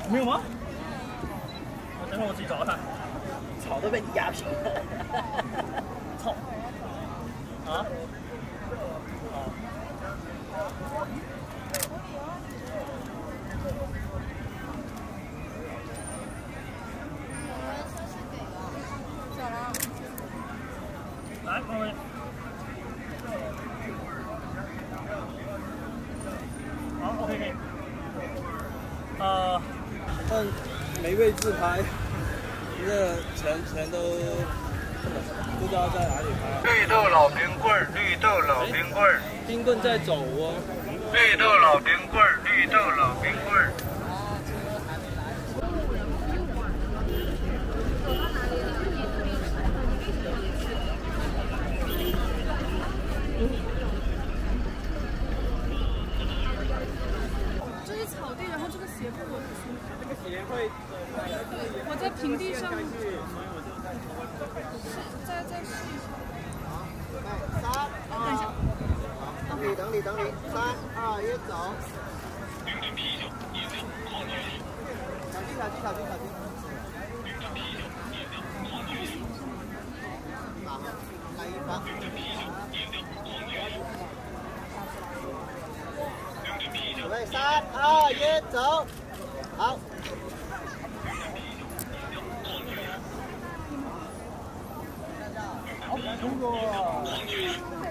没有吗？等会我自己找找看。 草都被你压平了。 操！啊？来，各位。好 ，OK， 但没位置拍，这全都不知道在哪里拍。 绿豆老冰棍儿，绿豆老冰棍儿， 冰棍在走哦。 绿豆老冰棍儿，绿豆老冰棍儿。 这是草地，然后这个斜坡我不行。 这个鞋会， 我在平地上。再试一下。等一下。 等你，3、2、1，走。小心。来一发。准备3、2、1，走。好。好，通过。